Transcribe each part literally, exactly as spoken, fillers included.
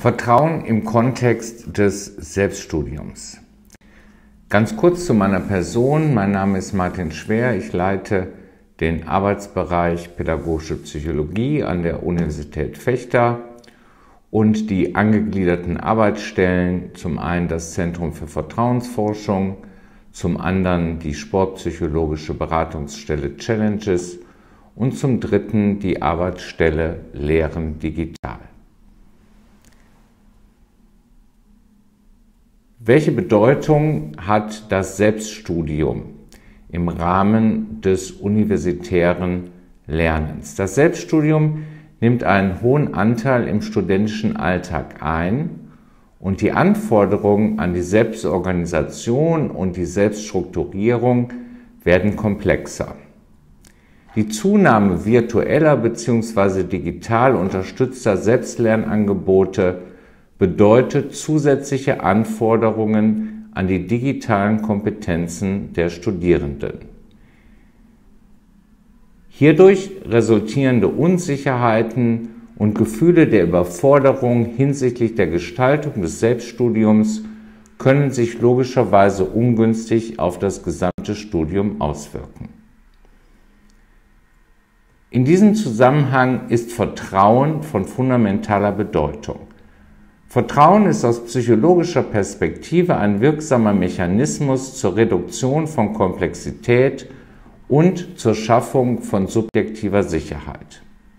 Vertrauen im Kontext des Selbststudiums. Ganz kurz zu meiner Person. Mein Name ist Martin Schwer. Ich leite den Arbeitsbereich Pädagogische Psychologie an der Universität Vechta und die angegliederten Arbeitsstellen, zum einen das Zentrum für Vertrauensforschung, zum anderen die Sportpsychologische Beratungsstelle Challenges und zum dritten die Arbeitsstelle Lehren digital. Welche Bedeutung hat das Selbststudium im Rahmen des universitären Lernens? Das Selbststudium nimmt einen hohen Anteil im studentischen Alltag ein und die Anforderungen an die Selbstorganisation und die Selbststrukturierung werden komplexer. Die Zunahme virtueller bzw. digital unterstützter Selbstlernangebote bedeutet zusätzliche Anforderungen an die digitalen Kompetenzen der Studierenden. Hierdurch resultierende Unsicherheiten und Gefühle der Überforderung hinsichtlich der Gestaltung des Selbststudiums können sich logischerweise ungünstig auf das gesamte Studium auswirken. In diesem Zusammenhang ist Vertrauen von fundamentaler Bedeutung. Vertrauen ist aus psychologischer Perspektive ein wirksamer Mechanismus zur Reduktion von Komplexität und zur Schaffung von subjektiver Sicherheit.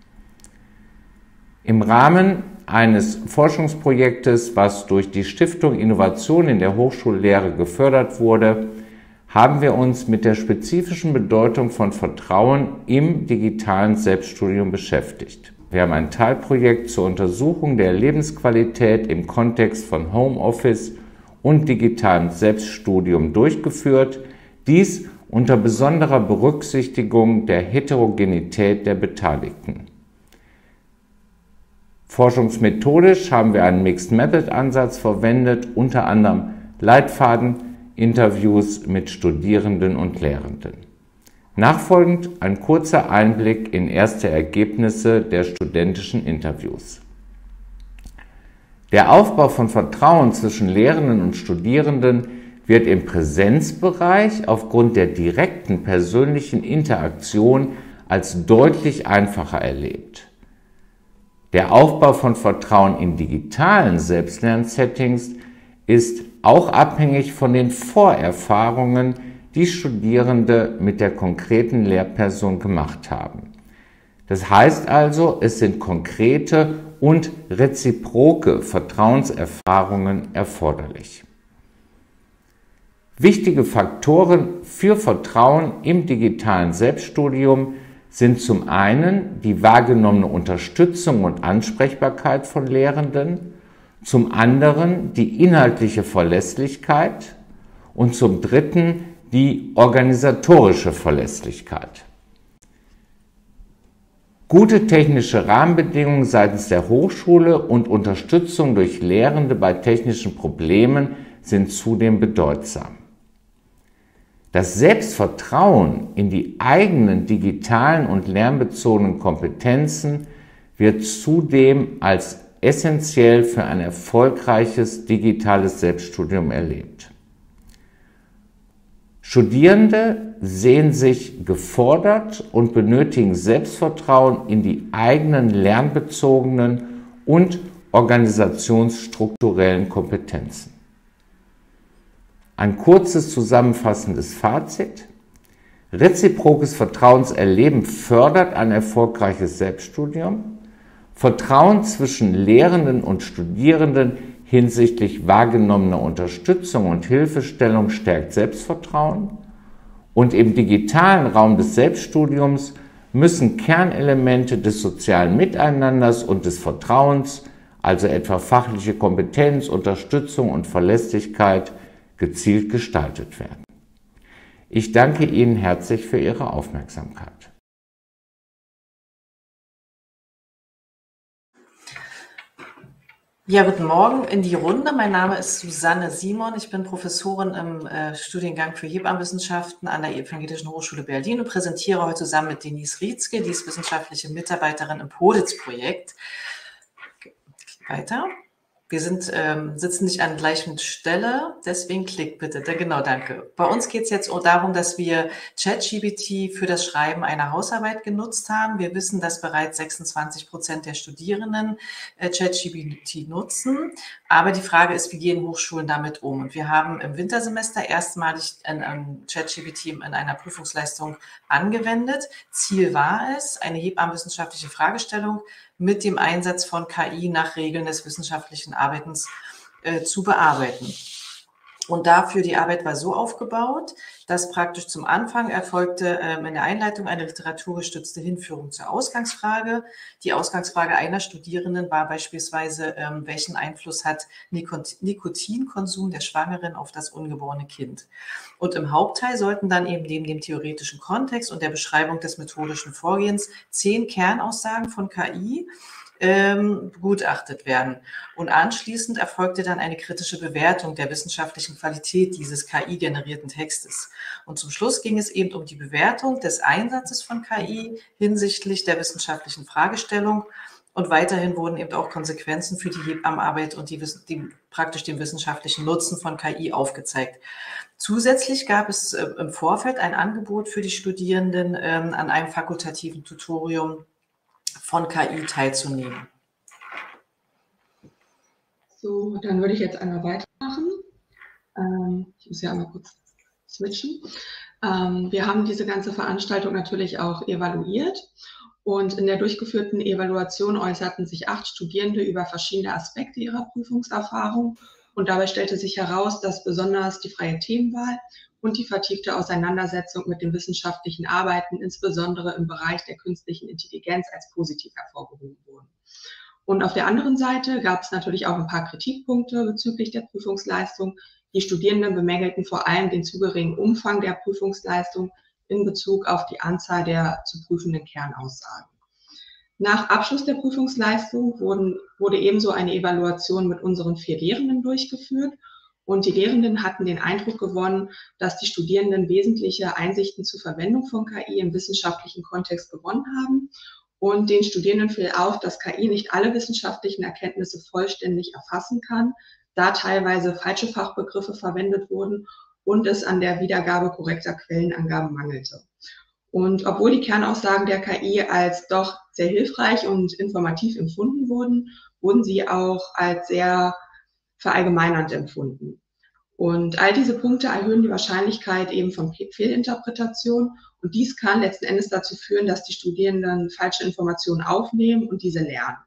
Im Rahmen eines Forschungsprojektes, was durch die Stiftung Innovation in der Hochschullehre gefördert wurde, haben wir uns mit der spezifischen Bedeutung von Vertrauen im digitalen Selbststudium beschäftigt. Wir haben ein Teilprojekt zur Untersuchung der Lebensqualität im Kontext von Homeoffice und digitalem Selbststudium durchgeführt, dies unter besonderer Berücksichtigung der Heterogenität der Beteiligten. Forschungsmethodisch haben wir einen Mixed-Method-Ansatz verwendet, unter anderem Leitfaden-Interviews mit Studierenden und Lehrenden. Nachfolgend ein kurzer Einblick in erste Ergebnisse der studentischen Interviews. Der Aufbau von Vertrauen zwischen Lehrenden und Studierenden wird im Präsenzbereich aufgrund der direkten persönlichen Interaktion als deutlich einfacher erlebt. Der Aufbau von Vertrauen in digitalen Selbstlernsettings ist auch abhängig von den Vorerfahrungen, die Studierende mit der konkreten Lehrperson gemacht haben. Das heißt also, es sind konkrete und reziproke Vertrauenserfahrungen erforderlich. Wichtige Faktoren für Vertrauen im digitalen Selbststudium sind zum einen die wahrgenommene Unterstützung und Ansprechbarkeit von Lehrenden, zum anderen die inhaltliche Verlässlichkeit und zum dritten die organisatorische Verlässlichkeit. Gute technische Rahmenbedingungen seitens der Hochschule und Unterstützung durch Lehrende bei technischen Problemen sind zudem bedeutsam. Das Selbstvertrauen in die eigenen digitalen und lernbezogenen Kompetenzen wird zudem als essentiell für ein erfolgreiches digitales Selbststudium erlebt. Studierende sehen sich gefordert und benötigen Selbstvertrauen in die eigenen lernbezogenen und organisationsstrukturellen Kompetenzen. Ein kurzes zusammenfassendes Fazit. Reziprokes Vertrauenserleben fördert ein erfolgreiches Selbststudium. Vertrauen zwischen Lehrenden und Studierenden hinsichtlich wahrgenommener Unterstützung und Hilfestellung stärkt Selbstvertrauen und im digitalen Raum des Selbststudiums müssen Kernelemente des sozialen Miteinanders und des Vertrauens, also etwa fachliche Kompetenz, Unterstützung und Verlässlichkeit, gezielt gestaltet werden. Ich danke Ihnen herzlich für Ihre Aufmerksamkeit. Ja, guten Morgen in die Runde. Mein Name ist Susanne Simon. Ich bin Professorin im äh, Studiengang für Hebammenwissenschaften an der Evangelischen Hochschule Berlin und präsentiere heute zusammen mit Denise Rietzke, die ist wissenschaftliche Mitarbeiterin im PODIZ-Projekt. Weiter. Wir sind, ähm, sitzen nicht an der gleichen Stelle, deswegen klick bitte. Da, genau, danke. Bei uns geht es jetzt auch darum, dass wir ChatGPT für das Schreiben einer Hausarbeit genutzt haben. Wir wissen, dass bereits sechsundzwanzig Prozent der Studierenden äh, ChatGPT nutzen. Aber die Frage ist, wie gehen Hochschulen damit um? Und wir haben im Wintersemester erstmalig in, in ChatGPT in einer Prüfungsleistung angewendet. Ziel war es, eine hebammenwissenschaftliche Fragestellung mit dem Einsatz von K I nach Regeln des wissenschaftlichen Arbeitens äh, zu bearbeiten. Und dafür, die Arbeit war so aufgebaut, dass praktisch zum Anfang erfolgte ähm, in der Einleitung eine literaturgestützte Hinführung zur Ausgangsfrage. Die Ausgangsfrage einer Studierenden war beispielsweise, ähm, welchen Einfluss hat Nikot- Nikotinkonsum der Schwangeren auf das ungeborene Kind? Und im Hauptteil sollten dann eben neben dem theoretischen Kontext und der Beschreibung des methodischen Vorgehens zehn Kernaussagen von K I ähm, begutachtet werden. Und anschließend erfolgte dann eine kritische Bewertung der wissenschaftlichen Qualität dieses K I-generierten Textes. Und zum Schluss ging es eben um die Bewertung des Einsatzes von K I hinsichtlich der wissenschaftlichen Fragestellung. Und weiterhin wurden eben auch Konsequenzen für die Hebammenarbeit und die, die, praktisch den wissenschaftlichen Nutzen von K I aufgezeigt. Zusätzlich gab es äh, im Vorfeld ein Angebot für die Studierenden, ähm, an einem fakultativen Tutorium von K I teilzunehmen. So, dann würde ich jetzt einmal weitermachen. Ähm, ich muss ja einmal kurz switchen. Ähm, wir haben diese ganze Veranstaltung natürlich auch evaluiert und in der durchgeführten Evaluation äußerten sich acht Studierende über verschiedene Aspekte ihrer Prüfungserfahrung und dabei stellte sich heraus, dass besonders die freie Themenwahl und die vertiefte Auseinandersetzung mit den wissenschaftlichen Arbeiten, insbesondere im Bereich der künstlichen Intelligenz, als positiv hervorgehoben wurden. Und auf der anderen Seite gab es natürlich auch ein paar Kritikpunkte bezüglich der Prüfungsleistung. Die Studierenden bemängelten vor allem den zu geringen Umfang der Prüfungsleistung in Bezug auf die Anzahl der zu prüfenden Kernaussagen. Nach Abschluss der Prüfungsleistung wurden, wurde ebenso eine Evaluation mit unseren vier Lehrenden durchgeführt. Und die Lehrenden hatten den Eindruck gewonnen, dass die Studierenden wesentliche Einsichten zur Verwendung von K I im wissenschaftlichen Kontext gewonnen haben. Und den Studierenden fiel auf, dass K I nicht alle wissenschaftlichen Erkenntnisse vollständig erfassen kann, da teilweise falsche Fachbegriffe verwendet wurden und es an der Wiedergabe korrekter Quellenangaben mangelte. Und obwohl die Kernaussagen der K I als doch sehr hilfreich und informativ empfunden wurden, wurden sie auch als sehr verallgemeinernd empfunden. Und all diese Punkte erhöhen die Wahrscheinlichkeit eben von Fehlinterpretation. Und dies kann letzten Endes dazu führen, dass die Studierenden falsche Informationen aufnehmen und diese lernen.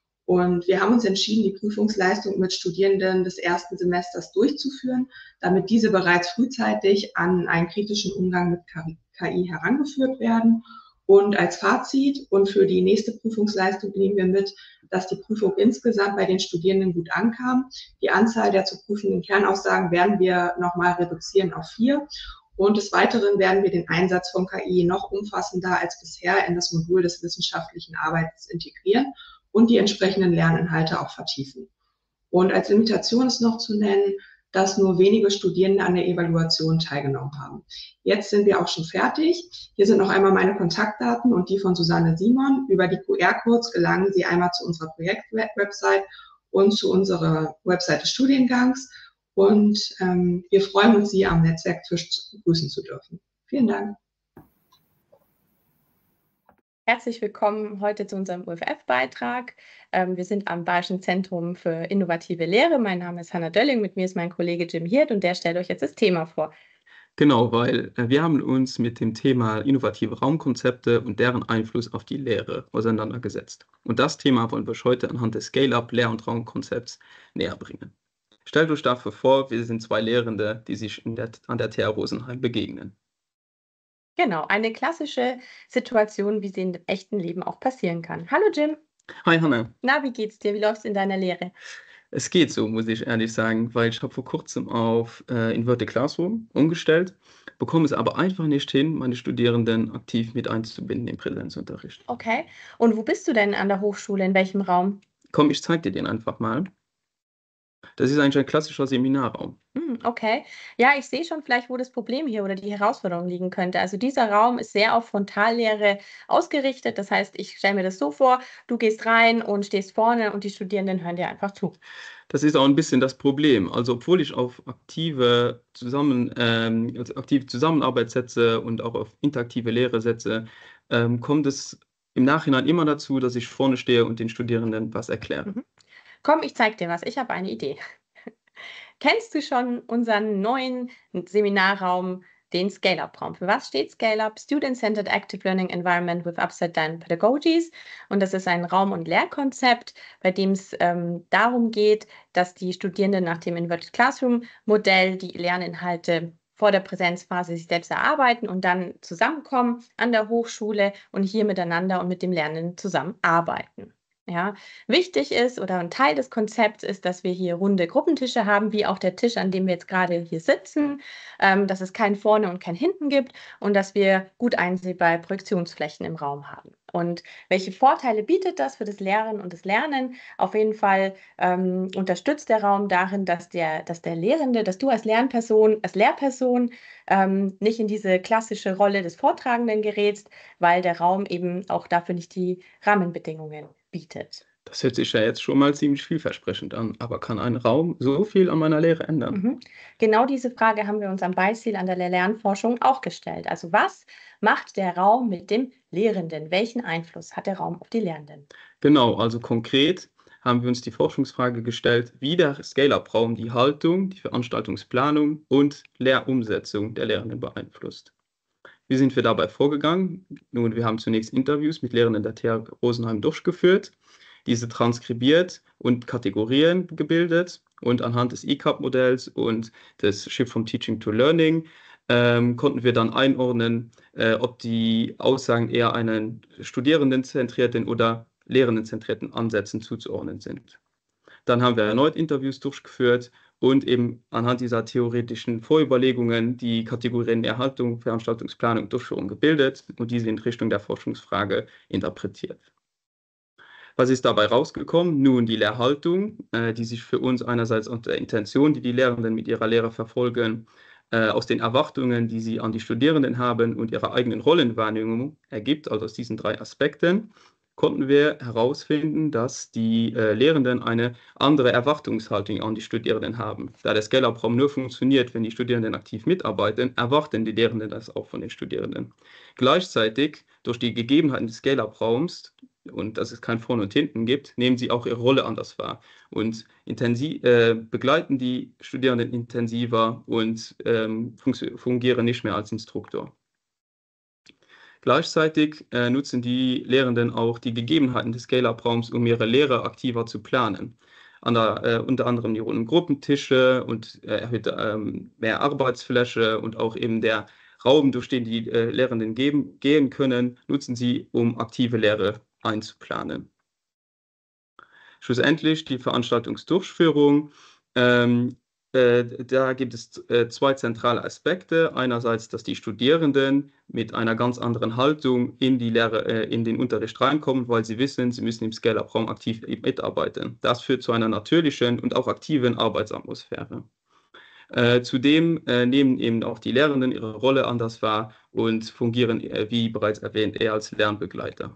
Und wir haben uns entschieden, die Prüfungsleistung mit Studierenden des ersten Semesters durchzuführen, damit diese bereits frühzeitig an einen kritischen Umgang mit K I herangeführt werden. Und als Fazit und für die nächste Prüfungsleistung nehmen wir mit, dass die Prüfung insgesamt bei den Studierenden gut ankam. Die Anzahl der zu prüfenden Kernaussagen werden wir nochmal reduzieren auf vier. Und des Weiteren werden wir den Einsatz von K I noch umfassender als bisher in das Modul des wissenschaftlichen Arbeitens integrieren und die entsprechenden Lerninhalte auch vertiefen. Und als Limitation ist noch zu nennen, dass nur wenige Studierende an der Evaluation teilgenommen haben. Jetzt sind wir auch schon fertig. Hier sind noch einmal meine Kontaktdaten und die von Susanne Simon. Über die Q R-Codes gelangen Sie einmal zu unserer Projektwebsite und zu unserer Website des Studiengangs. Und ähm, wir freuen uns, Sie am Netzwerktisch begrüßen zu dürfen. Vielen Dank. Herzlich willkommen heute zu unserem U F F-Beitrag. Ähm, wir sind am Bayerischen Zentrum für innovative Lehre. Mein Name ist Hanna Dölling, mit mir ist mein Kollege Jim Hirt und der stellt euch jetzt das Thema vor. Genau, weil äh, wir haben uns mit dem Thema innovative Raumkonzepte und deren Einfluss auf die Lehre auseinandergesetzt. Und das Thema wollen wir euch heute anhand des Scale-Up Lehr- und Raumkonzepts näher bringen. Stellt euch dafür vor, wir sind zwei Lehrende, die sich in der, an der T H Rosenheim begegnen. Genau, eine klassische Situation, wie sie im echten Leben auch passieren kann. Hallo Jim. Hi Hanna. Na, wie geht's dir? Wie läuft's in deiner Lehre? Es geht so, muss ich ehrlich sagen, weil ich habe vor kurzem auf äh, Inverted Classroom umgestellt, bekomme es aber einfach nicht hin, meine Studierenden aktiv mit einzubinden im Präsenzunterricht. Okay, und wo bist du denn an der Hochschule? In welchem Raum? Komm, ich zeige dir den einfach mal. Das ist eigentlich ein klassischer Seminarraum. Mhm. Mhm, okay. Ja, ich sehe schon vielleicht, wo das Problem hier oder die Herausforderung liegen könnte. Also dieser Raum ist sehr auf Frontallehre ausgerichtet. Das heißt, ich stelle mir das so vor, du gehst rein und stehst vorne und die Studierenden hören dir einfach zu. Das ist auch ein bisschen das Problem. Also obwohl ich auf aktive, Zusammen, ähm, also aktive Zusammenarbeit setze und auch auf interaktive Lehre setze, ähm, kommt es im Nachhinein immer dazu, dass ich vorne stehe und den Studierenden was erkläre. Mhm. Komm, ich zeig dir was. Ich habe eine Idee. Kennst du schon unseren neuen Seminarraum, den Scale-Up-Raum? Für was steht Scale-Up? Student-Centered Active Learning Environment with Upside-Down Pedagogies. Und das ist ein Raum- und Lehrkonzept, bei dem es ähm, darum geht, dass die Studierenden nach dem Inverted Classroom-Modell die Lerninhalte vor der Präsenzphase sich selbst erarbeiten und dann zusammenkommen an der Hochschule und hier miteinander und mit dem Lernen zusammenarbeiten. Ja, wichtig ist oder ein Teil des Konzepts ist, dass wir hier runde Gruppentische haben, wie auch der Tisch, an dem wir jetzt gerade hier sitzen, ähm, dass es kein Vorne und kein Hinten gibt und dass wir gut einsehbare Projektionsflächen im Raum haben. Und welche Vorteile bietet das für das Lehren und das Lernen? Auf jeden Fall ähm, unterstützt der Raum darin, dass der, dass der Lehrende, dass du als Lernperson, als Lehrperson ähm, nicht in diese klassische Rolle des Vortragenden gerätst, weil der Raum eben auch dafür nicht die Rahmenbedingungen bietet. Das hört sich ja jetzt schon mal ziemlich vielversprechend an, aber kann ein Raum so viel an meiner Lehre ändern? Mhm. Genau diese Frage haben wir uns am Beispiel an der Lernforschung auch gestellt. Also was macht der Raum mit dem Lehrenden? Welchen Einfluss hat der Raum auf die Lernenden? Genau, also konkret haben wir uns die Forschungsfrage gestellt, wie der Scale-Up-Raum die Haltung, die Veranstaltungsplanung und Lehrumsetzung der Lehrenden beeinflusst. Wie sind wir dabei vorgegangen? Nun, wir haben zunächst Interviews mit Lehrenden der T H Rosenheim durchgeführt, diese transkribiert und Kategorien gebildet und anhand des E C A P-Modells und des Shift from Teaching to Learning ähm, konnten wir dann einordnen, äh, ob die Aussagen eher einen studierendenzentrierten oder lehrendenzentrierten Ansätzen zuzuordnen sind. Dann haben wir erneut Interviews durchgeführt und eben anhand dieser theoretischen Vorüberlegungen die Kategorien Erhaltung, Veranstaltungsplanung, Durchführung gebildet und diese in Richtung der Forschungsfrage interpretiert. Was ist dabei rausgekommen? Nun, die Lehrhaltung, äh, die sich für uns einerseits aus der Intention, die die Lehrenden mit ihrer Lehre verfolgen, äh, aus den Erwartungen, die sie an die Studierenden haben und ihrer eigenen Rollenwahrnehmung ergibt, also aus diesen drei Aspekten, konnten wir herausfinden, dass die äh, Lehrenden eine andere Erwartungshaltung an die Studierenden haben. Da der Scale-Up-Raum nur funktioniert, wenn die Studierenden aktiv mitarbeiten, erwarten die Lehrenden das auch von den Studierenden. Gleichzeitig, durch die Gegebenheiten des Scale-Up-Raums und dass es kein Vorne und Hinten gibt, nehmen sie auch ihre Rolle anders wahr und intensiv, äh, begleiten die Studierenden intensiver und ähm, fungieren nicht mehr als Instruktor. Gleichzeitig äh, nutzen die Lehrenden auch die Gegebenheiten des Scale-Up-Raums, um ihre Lehre aktiver zu planen. An der, äh, unter anderem die runden Gruppentische und äh, erhöhte ähm, mehr Arbeitsfläche und auch eben der Raum, durch den die äh, Lehrenden geben, gehen können, nutzen sie, um aktive Lehre einzuplanen. Schlussendlich die Veranstaltungsdurchführung. Ähm, äh, da gibt es äh, zwei zentrale Aspekte. Einerseits, dass die Studierenden mit einer ganz anderen Haltung in die Lehre, äh, in den Unterricht reinkommen, weil sie wissen, sie müssen im Scale-Up-Raum aktiv mitarbeiten. Das führt zu einer natürlichen und auch aktiven Arbeitsatmosphäre. Äh, zudem äh, nehmen eben auch die Lehrenden ihre Rolle anders wahr und fungieren, äh, wie bereits erwähnt, eher als Lernbegleiter.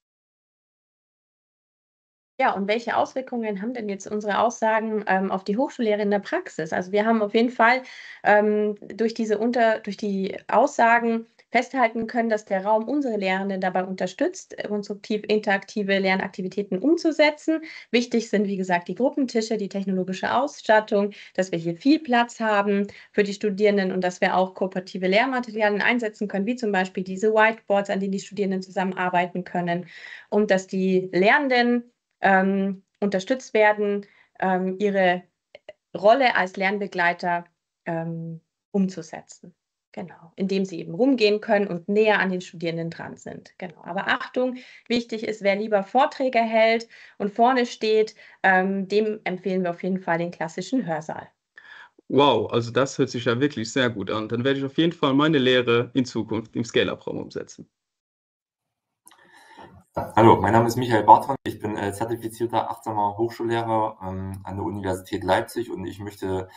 Ja, und welche Auswirkungen haben denn jetzt unsere Aussagen ähm, auf die Hochschullehre in der Praxis? Also wir haben auf jeden Fall ähm, durch diese unter, durch die Aussagen festhalten können, dass der Raum unsere Lehrenden dabei unterstützt, konstruktiv interaktive Lernaktivitäten umzusetzen. Wichtig sind, wie gesagt, die Gruppentische, die technologische Ausstattung, dass wir hier viel Platz haben für die Studierenden und dass wir auch kooperative Lehrmaterialien einsetzen können, wie zum Beispiel diese Whiteboards, an denen die Studierenden zusammenarbeiten können, und dass die Lernenden Ähm, unterstützt werden, ähm, ihre Rolle als Lernbegleiter ähm, umzusetzen. Genau, indem sie eben rumgehen können und näher an den Studierenden dran sind. Genau. Aber Achtung, wichtig ist, wer lieber Vorträge hält und vorne steht, ähm, dem empfehlen wir auf jeden Fall den klassischen Hörsaal. Wow, also das hört sich ja wirklich sehr gut an. Dann werde ich auf jeden Fall meine Lehre in Zukunft im Scale-Up-Raum umsetzen. Hallo, mein Name ist Michael Bartran. Ich bin äh, zertifizierter achtsamer Hochschullehrer ähm, an der Universität Leipzig und ich möchte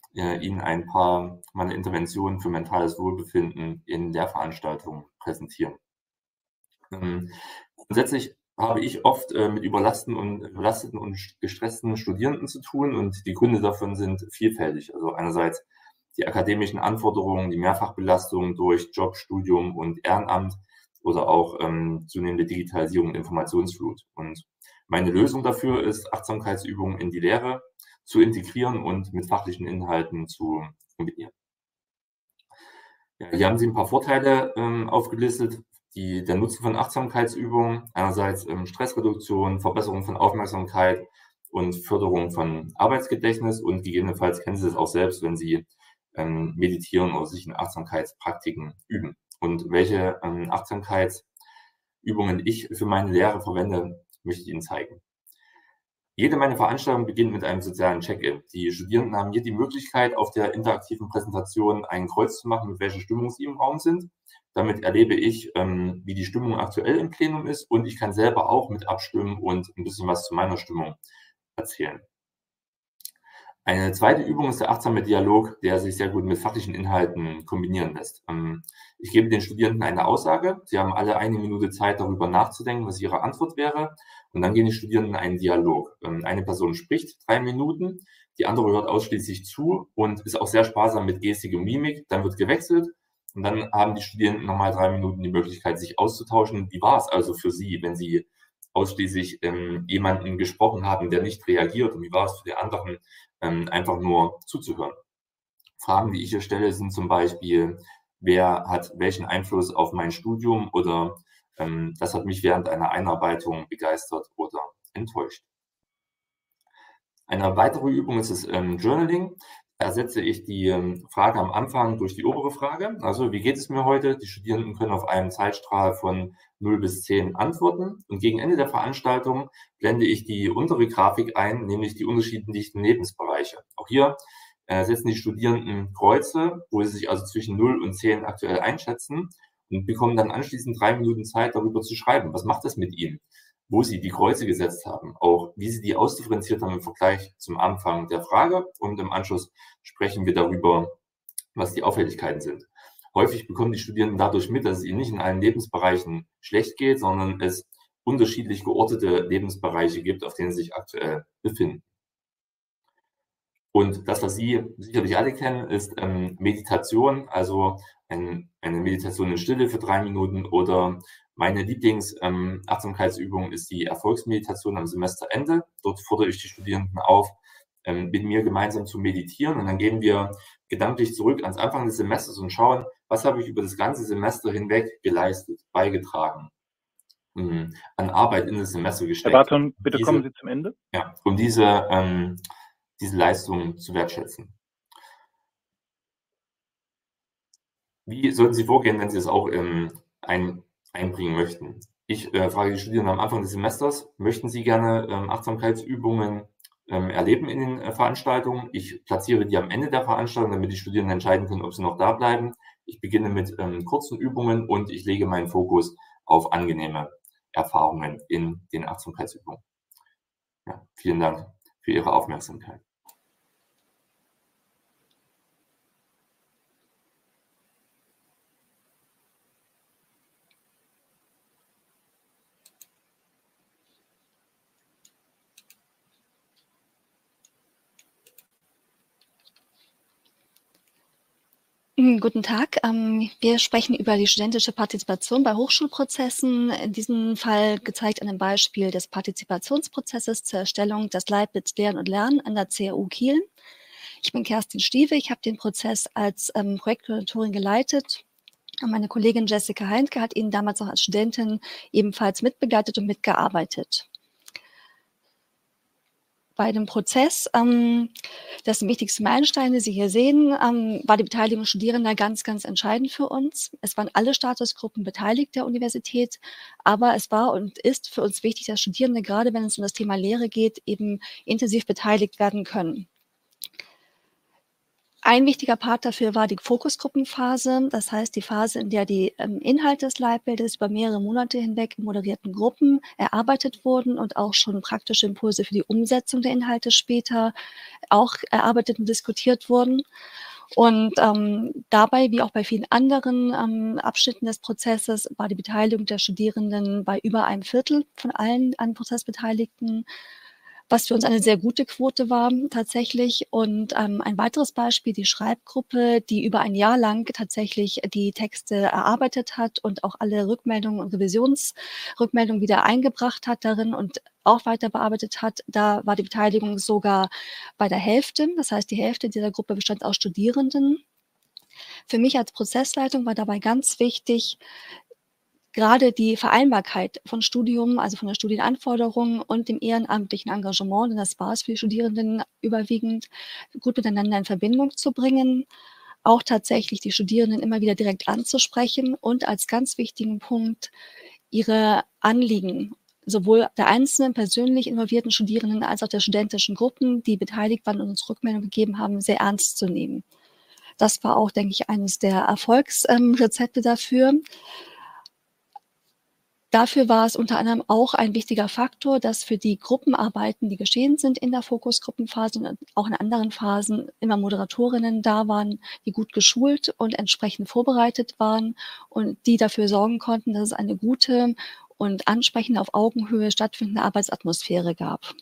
äh, Ihnen ein paar meiner Interventionen für mentales Wohlbefinden in Lehrveranstaltungen präsentieren. Ähm, grundsätzlich habe ich oft äh, mit überlasteten und, überlasteten und gestressten Studierenden zu tun und die Gründe davon sind vielfältig. Also einerseits die akademischen Anforderungen, die Mehrfachbelastung durch Job, Studium und Ehrenamt oder auch ähm, zunehmende Digitalisierung und Informationsflut. Und meine Lösung dafür ist, Achtsamkeitsübungen in die Lehre zu integrieren und mit fachlichen Inhalten zu kombinieren. Ja, hier haben Sie ein paar Vorteile ähm, aufgelistet. Die, der Nutzen von Achtsamkeitsübungen, einerseits ähm, Stressreduktion, Verbesserung von Aufmerksamkeit und Förderung von Arbeitsgedächtnis und gegebenenfalls kennen Sie das auch selbst, wenn Sie ähm, meditieren oder sich in Achtsamkeitspraktiken üben. Und welche ähm, Achtsamkeitsübungen ich für meine Lehre verwende, möchte ich Ihnen zeigen. Jede meiner Veranstaltungen beginnt mit einem sozialen Check-in. Die Studierenden haben hier die Möglichkeit, auf der interaktiven Präsentation ein Kreuz zu machen, mit welcher Stimmung sie im Raum sind. Damit erlebe ich, ähm, wie die Stimmung aktuell im Plenum ist und ich kann selber auch mit abstimmen und ein bisschen was zu meiner Stimmung erzählen. Eine zweite Übung ist der achtsame Dialog, der sich sehr gut mit fachlichen Inhalten kombinieren lässt. Ähm, ich gebe den Studierenden eine Aussage. Sie haben alle eine Minute Zeit, darüber nachzudenken, was ihre Antwort wäre. Und dann gehen die Studierenden in einen Dialog. Ähm, eine Person spricht drei Minuten, die andere hört ausschließlich zu und ist auch sehr sparsam mit Gestik und Mimik. Dann wird gewechselt und dann haben die Studierenden nochmal drei Minuten die Möglichkeit, sich auszutauschen. Wie war es also für Sie, wenn Sie ausschließlich ähm, jemanden gesprochen haben, der nicht reagiert? Und wie war es für die anderen, ähm, einfach nur zuzuhören? Fragen, die ich hier stelle, sind zum Beispiel, wer hat welchen Einfluss auf mein Studium oder ähm, das hat mich während einer Einarbeitung begeistert oder enttäuscht. Eine weitere Übung ist das ähm, Journaling. Da ersetze ich die ähm, Frage am Anfang durch die obere Frage. Also, wie geht es mir heute? Die Studierenden können auf einem Zeitstrahl von null bis zehn antworten. Und gegen Ende der Veranstaltung blende ich die untere Grafik ein, nämlich die unterschiedlichen Lebensbereiche. Auch hier äh, setzen die Studierenden Kreuze, wo sie sich also zwischen null und zehn aktuell einschätzen und bekommen dann anschließend drei Minuten Zeit, darüber zu schreiben. Was macht das mit ihnen? Wo sie die Kreuze gesetzt haben, auch wie sie die ausdifferenziert haben im Vergleich zum Anfang der Frage. Und im Anschluss sprechen wir darüber, was die Auffälligkeiten sind. Häufig bekommen die Studierenden dadurch mit, dass es ihnen nicht in allen Lebensbereichen schlecht geht, sondern es unterschiedlich geortete Lebensbereiche gibt, auf denen sie sich aktuell befinden. Und das, was Sie sicherlich alle kennen, ist ähm, Meditation, also ein, eine Meditation in Stille für drei Minuten oder meine Lieblings-Achtsamkeitsübung ähm, ist die Erfolgsmeditation am Semesterende. Dort fordere ich die Studierenden auf, ähm, mit mir gemeinsam zu meditieren und dann gehen wir gedanklich zurück ans Anfang des Semesters und schauen, was habe ich über das ganze Semester hinweg geleistet, beigetragen, ähm, an Arbeit in das Semester gesteckt. Herr Barton, bitte diese, kommen Sie zum Ende. Ja, um diese ähm, diese Leistung zu wertschätzen. Wie sollten Sie vorgehen, wenn Sie es auch ähm, ein, einbringen möchten? Ich äh, frage die Studierenden am Anfang des Semesters, möchten Sie gerne ähm, Achtsamkeitsübungen ähm, erleben in den äh, Veranstaltungen? Ich platziere die am Ende der Veranstaltung, damit die Studierenden entscheiden können, ob sie noch da bleiben. Ich beginne mit ähm, kurzen Übungen und ich lege meinen Fokus auf angenehme Erfahrungen in den Achtsamkeitsübungen. Ja, vielen Dank für Ihre Aufmerksamkeit. Guten Tag. Wir sprechen über die studentische Partizipation bei Hochschulprozessen. In diesem Fall gezeigt an dem Beispiel des Partizipationsprozesses zur Erstellung des Leitbilds Lehren und Lernen an der C A U Kiel. Ich bin Kerstin Stiewe. Ich habe den Prozess als ähm, Projektkoordinatorin geleitet. Und meine Kollegin Jessica Heintke hat ihn damals auch als Studentin ebenfalls mitbegleitet und mitgearbeitet. Bei dem Prozess, ähm, das sind die wichtigsten Meilensteine, die Sie hier sehen, ähm, war die Beteiligung Studierender ganz, ganz entscheidend für uns. Es waren alle Statusgruppen beteiligt der Universität, aber es war und ist für uns wichtig, dass Studierende, gerade wenn es um das Thema Lehre geht, eben intensiv beteiligt werden können. Ein wichtiger Part dafür war die Fokusgruppenphase, das heißt die Phase, in der die ähm, Inhalte des Leitbildes über mehrere Monate hinweg in moderierten Gruppen erarbeitet wurden und auch schon praktische Impulse für die Umsetzung der Inhalte später auch erarbeitet und diskutiert wurden. Und ähm, dabei, wie auch bei vielen anderen ähm, Abschnitten des Prozesses, war die Beteiligung der Studierenden bei über einem Viertel von allen an Prozessbeteiligten, was für uns eine sehr gute Quote war tatsächlich. Und ähm, ein weiteres Beispiel, die Schreibgruppe, die über ein Jahr lang tatsächlich die Texte erarbeitet hat und auch alle Rückmeldungen und Revisionsrückmeldungen wieder eingebracht hat darin und auch weiter bearbeitet hat. Da war die Beteiligung sogar bei der Hälfte. Das heißt, die Hälfte dieser Gruppe bestand aus Studierenden. Für mich als Prozessleitung war dabei ganz wichtig, gerade die Vereinbarkeit von Studium, also von der Studienanforderung und dem ehrenamtlichen Engagement, denn das war es für die Studierenden überwiegend, gut miteinander in Verbindung zu bringen, auch tatsächlich die Studierenden immer wieder direkt anzusprechen und als ganz wichtigen Punkt ihre Anliegen, sowohl der einzelnen persönlich involvierten Studierenden als auch der studentischen Gruppen, die beteiligt waren und uns Rückmeldung gegeben haben, sehr ernst zu nehmen. Das war auch, denke ich, eines der Erfolgsrezepte dafür. Dafür war es unter anderem auch ein wichtiger Faktor, dass für die Gruppenarbeiten, die geschehen sind in der Fokusgruppenphase und auch in anderen Phasen, immer Moderatorinnen da waren, die gut geschult und entsprechend vorbereitet waren und die dafür sorgen konnten, dass es eine gute und ansprechend auf Augenhöhe stattfindende Arbeitsatmosphäre gab.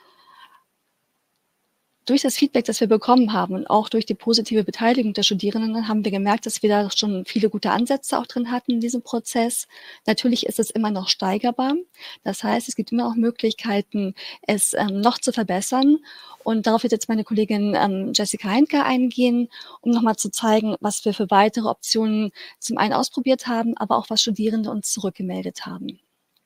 Durch das Feedback, das wir bekommen haben und auch durch die positive Beteiligung der Studierenden haben wir gemerkt, dass wir da schon viele gute Ansätze auch drin hatten in diesem Prozess. Natürlich ist es immer noch steigerbar. Das heißt, es gibt immer auch Möglichkeiten, es ähm, noch zu verbessern. Und darauf wird jetzt meine Kollegin ähm, Jessica Heinke eingehen, um nochmal zu zeigen, was wir für weitere Optionen zum einen ausprobiert haben, aber auch was Studierende uns zurückgemeldet haben.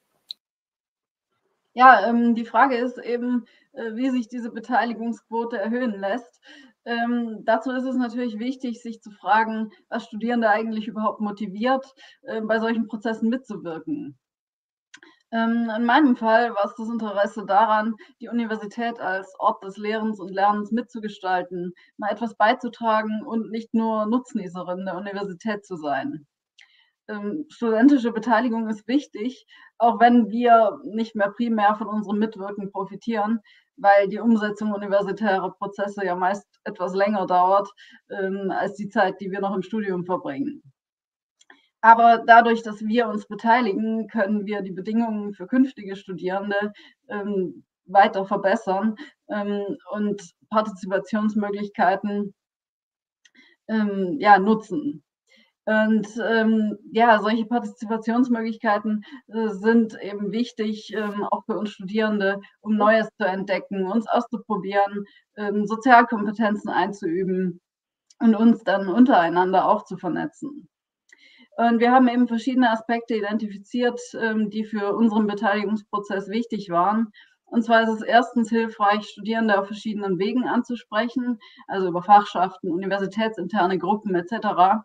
Ja, ähm, die Frage ist eben, äh, wie sich diese Beteiligungsquote erhöhen lässt. Ähm, dazu ist es natürlich wichtig, sich zu fragen, was Studierende eigentlich überhaupt motiviert, äh, bei solchen Prozessen mitzuwirken. Ähm, in meinem Fall war es das Interesse daran, die Universität als Ort des Lehrens und Lernens mitzugestalten, mal etwas beizutragen und nicht nur Nutznießerin der Universität zu sein. Ähm, studentische Beteiligung ist wichtig, auch wenn wir nicht mehr primär von unserem Mitwirken profitieren, weil die Umsetzung universitärer Prozesse ja meist etwas länger dauert ähm, als die Zeit, die wir noch im Studium verbringen. Aber dadurch, dass wir uns beteiligen, können wir die Bedingungen für künftige Studierende ähm, weiter verbessern ähm, und Partizipationsmöglichkeiten ähm, ja, nutzen. Und ähm, ja, solche Partizipationsmöglichkeiten äh, sind eben wichtig, ähm, auch für uns Studierende, um Neues zu entdecken, uns auszuprobieren, ähm, Sozialkompetenzen einzuüben und uns dann untereinander auch zu vernetzen. Und wir haben eben verschiedene Aspekte identifiziert, ähm, die für unseren Beteiligungsprozess wichtig waren. Und zwar ist es erstens hilfreich, Studierende auf verschiedenen Wegen anzusprechen, also über Fachschaften, universitätsinterne Gruppen et cetera.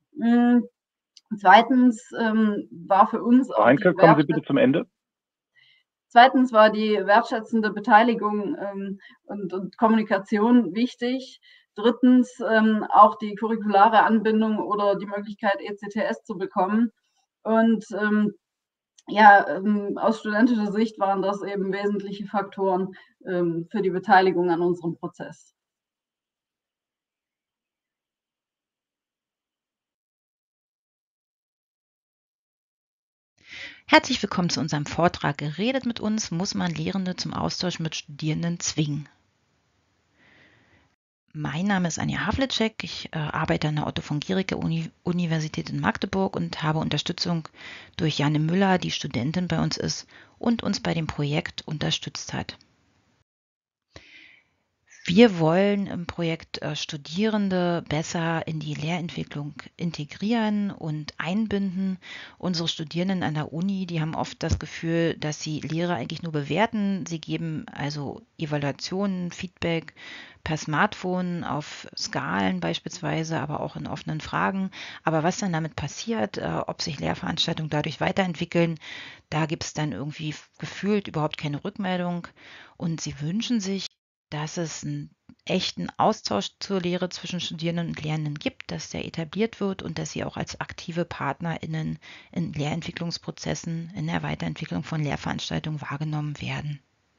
Zweitens ähm, war für uns auch Heinke, kommen Sie bitte zum Ende. Zweitens war die wertschätzende Beteiligung ähm, und, und Kommunikation wichtig. Drittens ähm, auch die curriculare Anbindung oder die Möglichkeit, E C T S zu bekommen. Und ähm, ja, ähm, aus studentischer Sicht waren das eben wesentliche Faktoren ähm, für die Beteiligung an unserem Prozess. Herzlich willkommen zu unserem Vortrag Geredet mit uns, muss man Lehrende zum Austausch mit Studierenden zwingen? Mein Name ist Anja Havlicek, ich äh, arbeite an der Otto von Guericke Uni Universität in Magdeburg und habe Unterstützung durch Janne Müller, die Studentin bei uns ist und uns bei dem Projekt unterstützt hat. Wir wollen im Projekt äh, Studierende besser in die Lehrentwicklung integrieren und einbinden. Unsere Studierenden an der Uni, die haben oft das Gefühl, dass sie Lehre eigentlich nur bewerten. Sie geben also Evaluationen, Feedback per Smartphone auf Skalen beispielsweise, aber auch in offenen Fragen. Aber was dann damit passiert, äh, ob sich Lehrveranstaltungen dadurch weiterentwickeln, da gibt es dann irgendwie gefühlt überhaupt keine Rückmeldung. Und sie wünschen sich, dass es ein echten Austausch zur Lehre zwischen Studierenden und Lehrenden gibt, dass der etabliert wird und dass sie auch als aktive PartnerInnen in Lehrentwicklungsprozessen, in der Weiterentwicklung von Lehrveranstaltungen wahrgenommen werden.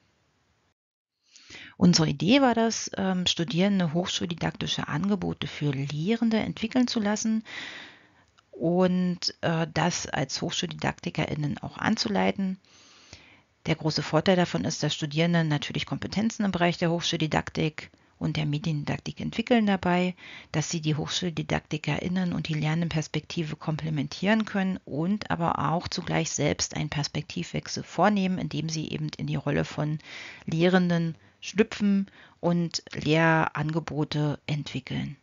Unsere Idee war das, ähm, Studierende hochschuldidaktische Angebote für Lehrende entwickeln zu lassen und äh, das als HochschuldidaktikerInnen auch anzuleiten. Der große Vorteil davon ist, dass Studierende natürlich Kompetenzen im Bereich der Hochschuldidaktik und der Mediendidaktik entwickeln dabei, dass sie die HochschuldidaktikerInnen und die Lernendenperspektive komplementieren können und aber auch zugleich selbst einen Perspektivwechsel vornehmen, indem sie eben in die Rolle von Lehrenden schlüpfen und Lehrangebote entwickeln.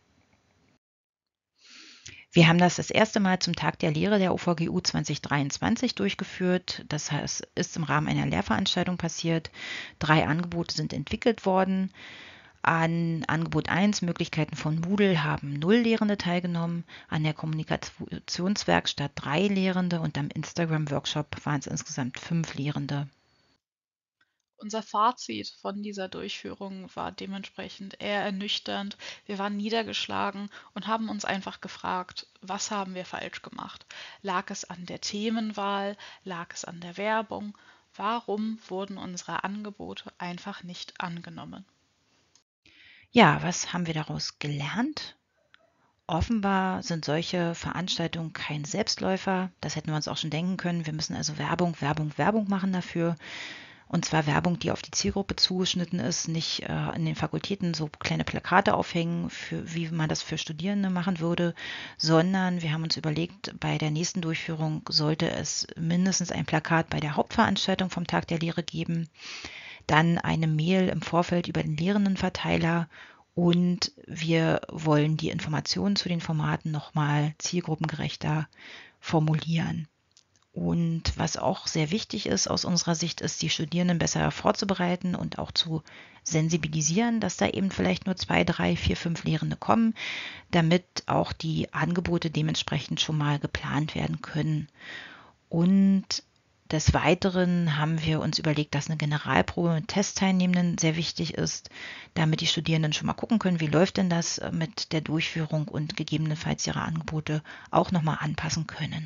Wir haben das das erste Mal zum Tag der Lehre der O V G U zwanzig dreiundzwanzig durchgeführt. Das heißt, ist im Rahmen einer Lehrveranstaltung passiert. Drei Angebote sind entwickelt worden. An Angebot eins, Möglichkeiten von Moodle, haben null Lehrende teilgenommen. An der Kommunikationswerkstatt drei Lehrende und am Instagram-Workshop waren es insgesamt fünf Lehrende. Unser Fazit von dieser Durchführung war dementsprechend eher ernüchternd. Wir waren niedergeschlagen und haben uns einfach gefragt, was haben wir falsch gemacht? Lag es an der Themenwahl? Lag es an der Werbung? Warum wurden unsere Angebote einfach nicht angenommen? Ja, was haben wir daraus gelernt? Offenbar sind solche Veranstaltungen kein Selbstläufer. Das hätten wir uns auch schon denken können. Wir müssen also Werbung, Werbung, Werbung machen dafür. Und zwar Werbung, die auf die Zielgruppe zugeschnitten ist, nicht äh, in den Fakultäten so kleine Plakate aufhängen, für, wie man das für Studierende machen würde, sondern wir haben uns überlegt, bei der nächsten Durchführung sollte es mindestens ein Plakat bei der Hauptveranstaltung vom Tag der Lehre geben, dann eine Mail im Vorfeld über den Lehrendenverteiler und wir wollen die Informationen zu den Formaten nochmal zielgruppengerechter formulieren. Und was auch sehr wichtig ist aus unserer Sicht, ist, die Studierenden besser vorzubereiten und auch zu sensibilisieren, dass da eben vielleicht nur zwei, drei, vier, fünf Lehrende kommen, damit auch die Angebote dementsprechend schon mal geplant werden können. Und des Weiteren haben wir uns überlegt, dass eine Generalprobe mit Testteilnehmenden sehr wichtig ist, damit die Studierenden schon mal gucken können, wie läuft denn das mit der Durchführung und gegebenenfalls ihre Angebote auch nochmal anpassen können.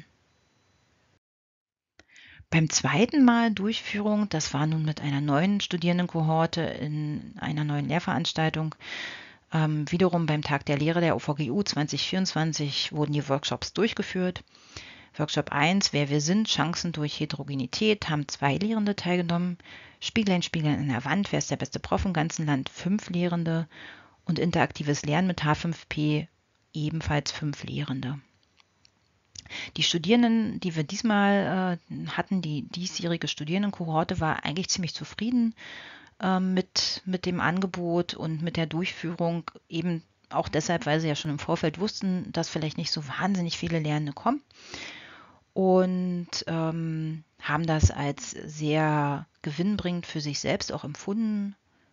Beim zweiten Mal Durchführung, das war nun mit einer neuen Studierendenkohorte in einer neuen Lehrveranstaltung, ähm, wiederum beim Tag der Lehre der O V G U zwanzig vierundzwanzig wurden die Workshops durchgeführt. Workshop eins, wer wir sind, Chancen durch Heterogenität, haben zwei Lehrende teilgenommen. Spieglein, Spiegeln an der Wand, wer ist der beste Prof im ganzen Land, fünf Lehrende. Und interaktives Lernen mit H fünf P, ebenfalls fünf Lehrende. Die Studierenden, die wir diesmal äh, hatten, die diesjährige Studierendenkohorte, war eigentlich ziemlich zufrieden äh, mit, mit dem Angebot und mit der Durchführung, eben auch deshalb, weil sie ja schon im Vorfeld wussten, dass vielleicht nicht so wahnsinnig viele Lernende kommen und ähm, haben das als sehr gewinnbringend für sich selbst auch empfunden.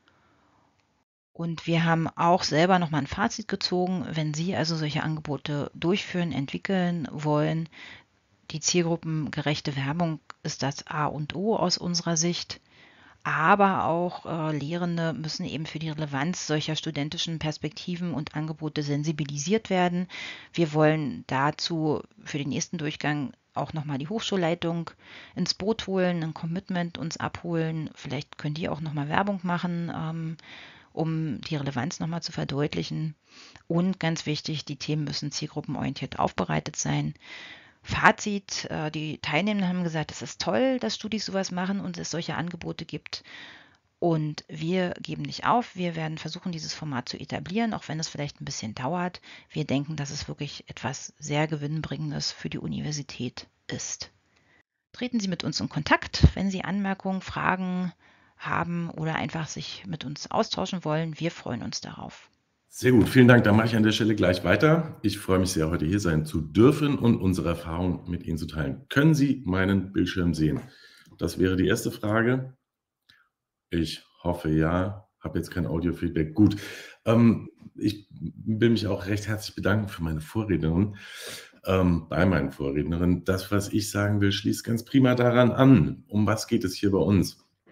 Und wir haben auch selber nochmal ein Fazit gezogen, wenn Sie also solche Angebote durchführen, entwickeln wollen. Die zielgruppengerechte Werbung ist das A und O aus unserer Sicht. Aber auch äh, Lehrende müssen eben für die Relevanz solcher studentischen Perspektiven und Angebote sensibilisiert werden. Wir wollen dazu für den nächsten Durchgang auch nochmal die Hochschulleitung ins Boot holen, ein Commitment uns abholen. Vielleicht können die auch nochmal Werbung machen, ähm, um die Relevanz nochmal zu verdeutlichen. Und ganz wichtig, die Themen müssen zielgruppenorientiert aufbereitet sein. Fazit, die Teilnehmenden haben gesagt, es ist toll, dass Studis sowas machen und es solche Angebote gibt. Und wir geben nicht auf, wir werden versuchen, dieses Format zu etablieren, auch wenn es vielleicht ein bisschen dauert. Wir denken, dass es wirklich etwas sehr Gewinnbringendes für die Universität ist. Treten Sie mit uns in Kontakt, wenn Sie Anmerkungen, Fragen haben oder einfach sich mit uns austauschen wollen. Wir freuen uns darauf. Sehr gut, vielen Dank. Dann mache ich an der Stelle gleich weiter. Ich freue mich sehr, heute hier sein zu dürfen und unsere Erfahrungen mit Ihnen zu teilen. Können Sie meinen Bildschirm sehen? Das wäre die erste Frage. Ich hoffe ja. Habe jetzt kein Audio-Feedback. Gut. Ähm, ich will mich auch recht herzlich bedanken für meine Vorrednerin. Ähm, bei meinen Vorrednerinnen. Das, was ich sagen will, schließt ganz prima daran an. Um was geht es hier bei uns?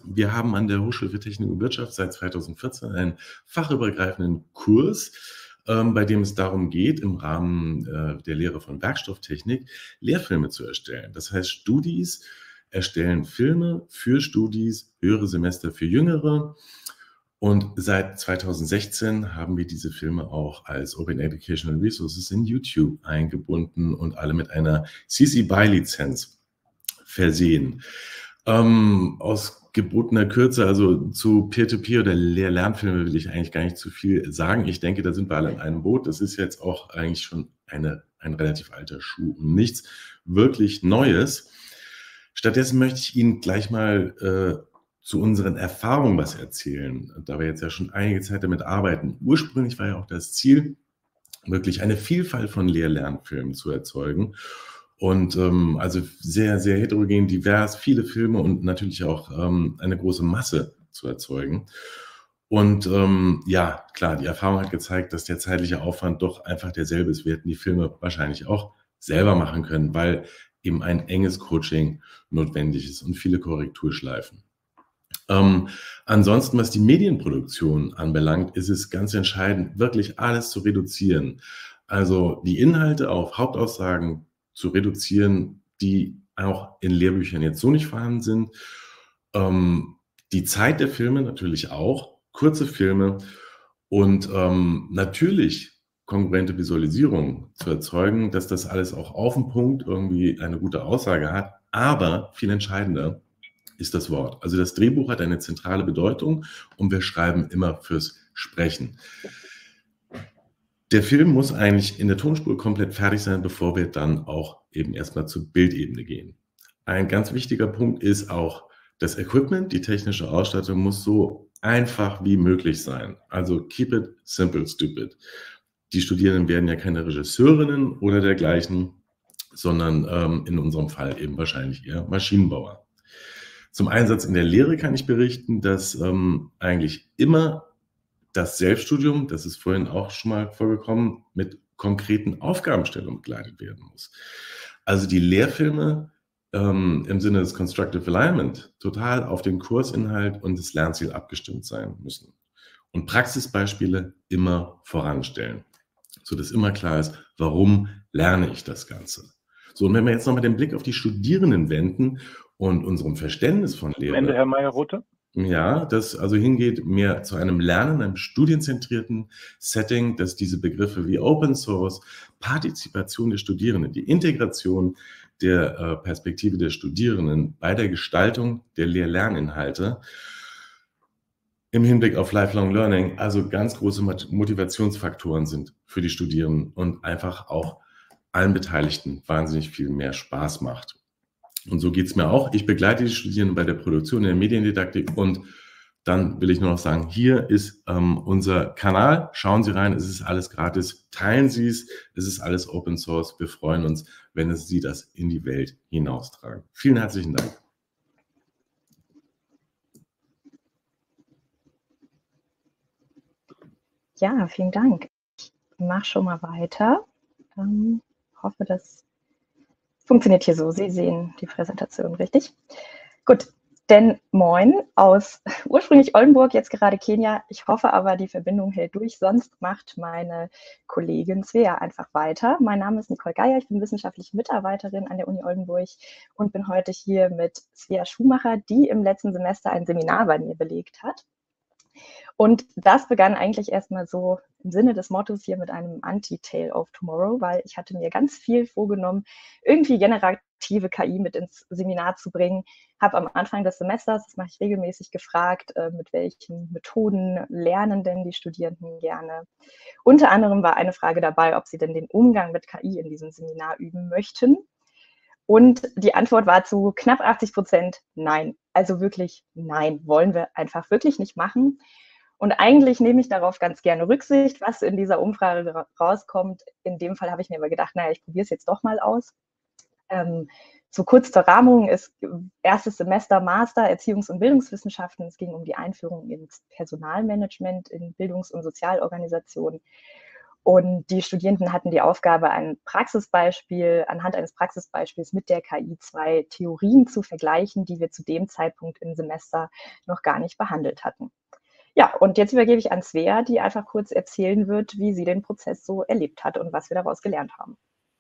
wir haben an der Hochschule für Technik und Wirtschaft seit zweitausendvierzehn einen fachübergreifenden Kurs, ähm, bei dem es darum geht, im Rahmen äh, der Lehre von Werkstofftechnik Lehrfilme zu erstellen. Das heißt, Studis erstellen Filme für Studis, höhere Semester für Jüngere. Und seit zweitausendsechzehn haben wir diese Filme auch als Open Educational Resources in YouTube eingebunden und alle mit einer C C B Y-Lizenz versehen. Ähm, aus gebotener Kürze, also zu Peer-to-Peer oder Lehr-Lernfilme will ich eigentlich gar nicht zu viel sagen. Ich denke, da sind wir alle in einem Boot. Das ist jetzt auch eigentlich schon eine, ein relativ alter Schuh und nichts wirklich Neues. Stattdessen möchte ich Ihnen gleich mal äh, zu unseren Erfahrungen was erzählen, da wir jetzt ja schon einige Zeit damit arbeiten. Ursprünglich war ja auch das Ziel, wirklich eine Vielfalt von Lehr-Lernfilmen zu erzeugen. Und ähm, also sehr, sehr heterogen, divers, viele Filme und natürlich auch ähm, eine große Masse zu erzeugen. Und ähm, ja, klar, die Erfahrung hat gezeigt, dass der zeitliche Aufwand doch einfach derselbe ist. Wir hätten die Filme wahrscheinlich auch selber machen können, weil eben ein enges Coaching notwendig ist und viele Korrekturschleifen. Ähm, ansonsten, was die Medienproduktion anbelangt, ist es ganz entscheidend, wirklich alles zu reduzieren. Also die Inhalte auf Hauptaussagen zu reduzieren, die auch in Lehrbüchern jetzt so nicht vorhanden sind. Ähm, die Zeit der Filme natürlich auch, kurze Filme und ähm, natürlich kongruente Visualisierung zu erzeugen, dass das alles auch auf den Punkt irgendwie eine gute Aussage hat. Aber viel entscheidender ist das Wort. Also das Drehbuch hat eine zentrale Bedeutung und wir schreiben immer fürs Sprechen. Der Film muss eigentlich in der Tonspur komplett fertig sein, bevor wir dann auch eben erstmal zur Bildebene gehen. Ein ganz wichtiger Punkt ist auch das Equipment, die technische Ausstattung muss so einfach wie möglich sein. Also keep it simple, stupid. Die Studierenden werden ja keine Regisseurinnen oder dergleichen, sondern ähm, in unserem Fall eben wahrscheinlich eher Maschinenbauer. Zum Einsatz in der Lehre kann ich berichten, dass ähm, eigentlich immer das Selbststudium, das ist vorhin auch schon mal vorgekommen, mit konkreten Aufgabenstellungen begleitet werden muss. Also die Lehrfilme ähm, im Sinne des Constructive Alignment total auf den Kursinhalt und das Lernziel abgestimmt sein müssen. Und Praxisbeispiele immer voranstellen, sodass immer klar ist, warum lerne ich das Ganze. So, und wenn wir jetzt nochmal den Blick auf die Studierenden wenden und unserem Verständnis von Lehre. Ende, Herr Meyer-Rothe. Ja, das also hingeht mehr zu einem Lernen, einem studienzentrierten Setting, dass diese Begriffe wie Open Source, Partizipation der Studierenden, die Integration der äh, Perspektive der Studierenden bei der Gestaltung der Lehr-Lerninhalte im Hinblick auf Lifelong Learning, also ganz große Motivationsfaktoren sind für die Studierenden und einfach auch allen Beteiligten wahnsinnig viel mehr Spaß macht. Und so geht es mir auch. Ich begleite die Studierenden bei der Produktion in der Mediendidaktik und dann will ich nur noch sagen, hier ist ähm, unser Kanal. Schauen Sie rein, es ist alles gratis. Teilen Sie es, es ist alles Open Source. Wir freuen uns, wenn es Sie das in die Welt hinaustragen. Vielen herzlichen Dank. Ja, vielen Dank. Ich mache schon mal weiter. Ähm, hoffe, dass funktioniert hier so. Sie sehen die Präsentation, richtig? Gut, denn moin aus ursprünglich Oldenburg, jetzt gerade Kenia. Ich hoffe aber, die Verbindung hält durch, sonst macht meine Kollegin Svea einfach weiter. Mein Name ist Nicole Geier, ich bin wissenschaftliche Mitarbeiterin an der Uni Oldenburg und bin heute hier mit Svea Schumacher, die im letzten Semester ein Seminar bei mir belegt hat. Und das begann eigentlich erstmal so im Sinne des Mottos hier mit einem Anti-Tale of Tomorrow, weil ich hatte mir ganz viel vorgenommen, irgendwie generative K I mit ins Seminar zu bringen. Habe am Anfang des Semesters, das mache ich regelmäßig, gefragt, mit welchen Methoden lernen denn die Studierenden gerne. Unter anderem war eine Frage dabei, ob sie denn den Umgang mit K I in diesem Seminar üben möchten. Und die Antwort war zu knapp achtzig Prozent nein. Also wirklich nein, wollen wir einfach wirklich nicht machen. Und eigentlich nehme ich darauf ganz gerne Rücksicht, was in dieser Umfrage rauskommt. In dem Fall habe ich mir aber gedacht, naja, ich probiere es jetzt doch mal aus. Ähm, so kurz zur Rahmung ist erstes Semester Master Erziehungs- und Bildungswissenschaften. Es ging um die Einführung ins Personalmanagement in Bildungs- und Sozialorganisationen. Und die Studierenden hatten die Aufgabe, ein Praxisbeispiel, anhand eines Praxisbeispiels mit der K I zwei Theorien zu vergleichen, die wir zu dem Zeitpunkt im Semester noch gar nicht behandelt hatten. Ja, und jetzt übergebe ich an Svea, die einfach kurz erzählen wird, wie sie den Prozess so erlebt hat und was wir daraus gelernt haben.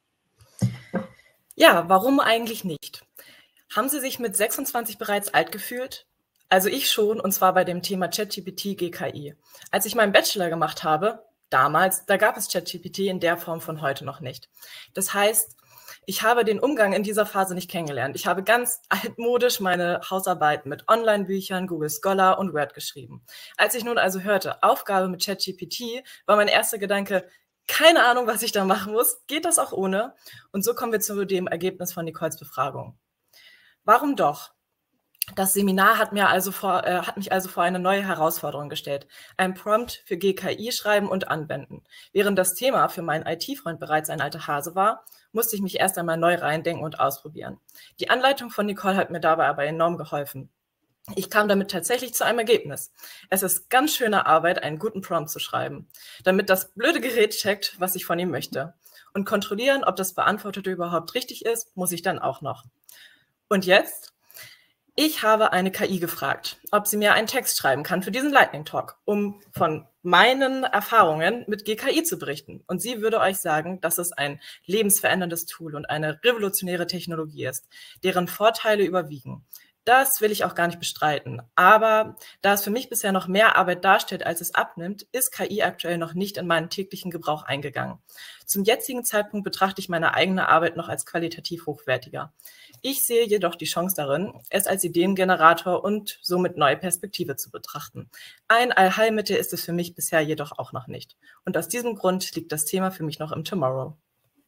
Ja, warum eigentlich nicht? Haben Sie sich mit sechsundzwanzig bereits alt gefühlt? Also ich schon, und zwar bei dem Thema ChatGPT G K I. Als ich meinen Bachelor gemacht habe, damals, da gab es ChatGPT in der Form von heute noch nicht. Das heißt, ich habe den Umgang in dieser Phase nicht kennengelernt. Ich habe ganz altmodisch meine Hausarbeiten mit Online-Büchern, Google Scholar und Word geschrieben. Als ich nun also hörte, Aufgabe mit ChatGPT, war mein erster Gedanke, keine Ahnung, was ich da machen muss. Geht das auch ohne? Und so kommen wir zu dem Ergebnis von Nicoles Befragung. Warum doch? Das Seminar hat, mir also vor, äh, hat mich also vor eine neue Herausforderung gestellt. Ein Prompt für G K I schreiben und anwenden. Während das Thema für meinen I T-Freund bereits ein alter Hase war, musste ich mich erst einmal neu reindenken und ausprobieren. Die Anleitung von Nicole hat mir dabei aber enorm geholfen. Ich kam damit tatsächlich zu einem Ergebnis. Es ist ganz schöne Arbeit, einen guten Prompt zu schreiben, damit das blöde Gerät checkt, was ich von ihm möchte. Und kontrollieren, ob das Beantwortete überhaupt richtig ist, muss ich dann auch noch. Und jetzt? Ich habe eine K I gefragt, ob sie mir einen Text schreiben kann für diesen Lightning Talk, um von meinen Erfahrungen mit G K I zu berichten. Und sie würde euch sagen, dass es ein lebensveränderndes Tool und eine revolutionäre Technologie ist, deren Vorteile überwiegen. Das will ich auch gar nicht bestreiten. Aber da es für mich bisher noch mehr Arbeit darstellt, als es abnimmt, ist K I aktuell noch nicht in meinen täglichen Gebrauch eingegangen. Zum jetzigen Zeitpunkt betrachte ich meine eigene Arbeit noch als qualitativ hochwertiger. Ich sehe jedoch die Chance darin, es als Ideengenerator und somit neue Perspektive zu betrachten. Ein Allheilmittel ist es für mich bisher jedoch auch noch nicht. Und aus diesem Grund liegt das Thema für mich noch im Tomorrow.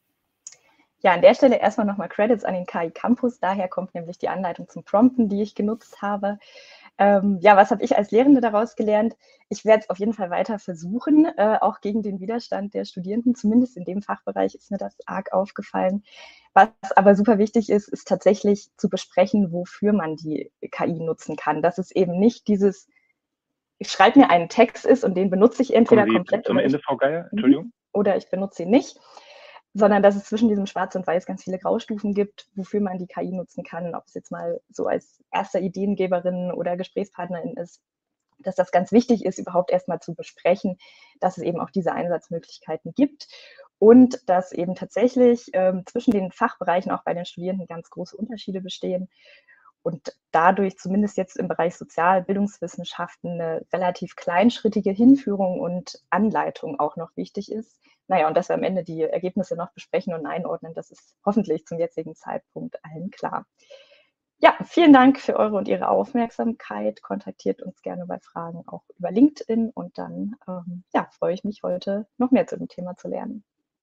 Ja, an der Stelle erstmal nochmal Credits an den K I Campus. Daher kommt nämlich die Anleitung zum Prompten, die ich genutzt habe. Ähm, ja, was habe ich als Lehrende daraus gelernt? Ich werde es auf jeden Fall weiter versuchen, äh, auch gegen den Widerstand der Studierenden. Zumindest in dem Fachbereich ist mir das arg aufgefallen. Was aber super wichtig ist, ist tatsächlich zu besprechen, wofür man die K I nutzen kann. Dass es eben nicht dieses, ich schreibe mir einen Text ist und den benutze ich entweder Kommen Sie komplett zum oder Ende, ich, Frau Geier? Entschuldigung. oder ich benutze ihn nicht, sondern dass es zwischen diesem Schwarz und Weiß ganz viele Graustufen gibt, wofür man die K I nutzen kann, ob es jetzt mal so als erste Ideengeberin oder Gesprächspartnerin ist, dass das ganz wichtig ist, überhaupt erstmal zu besprechen, dass es eben auch diese Einsatzmöglichkeiten gibt und dass eben tatsächlich ähm, zwischen den Fachbereichen auch bei den Studierenden ganz große Unterschiede bestehen und dadurch zumindest jetzt im Bereich Sozial-, Bildungswissenschaften eine relativ kleinschrittige Hinführung und Anleitung auch noch wichtig ist. Naja, und dass wir am Ende die Ergebnisse noch besprechen und einordnen, das ist hoffentlich zum jetzigen Zeitpunkt allen klar. Ja, vielen Dank für eure und Ihre Aufmerksamkeit. Kontaktiert uns gerne bei Fragen auch über LinkedIn und dann ähm, ja, freue ich mich heute noch mehr zu dem Thema zu lernen.